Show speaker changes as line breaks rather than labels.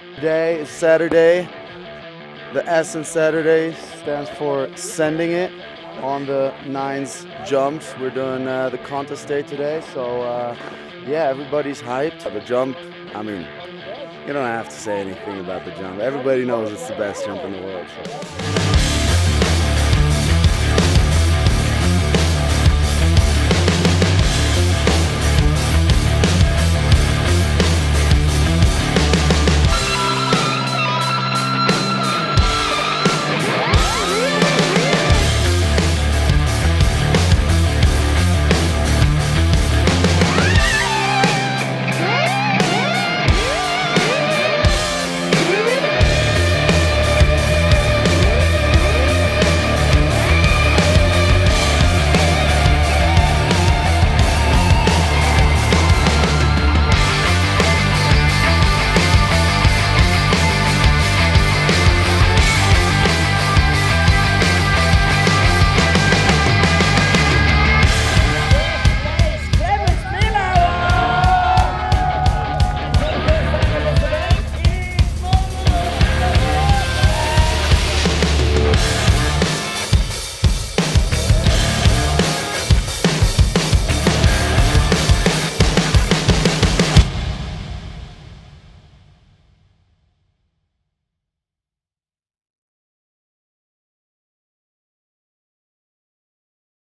Today is Saturday. The S in Saturday stands for sending it on the Nines jumps. We're doing the contest day today, so yeah, everybody's hyped. The jump, I mean, you don't have to say anything about the jump. Everybody knows it's the best jump in the world. So.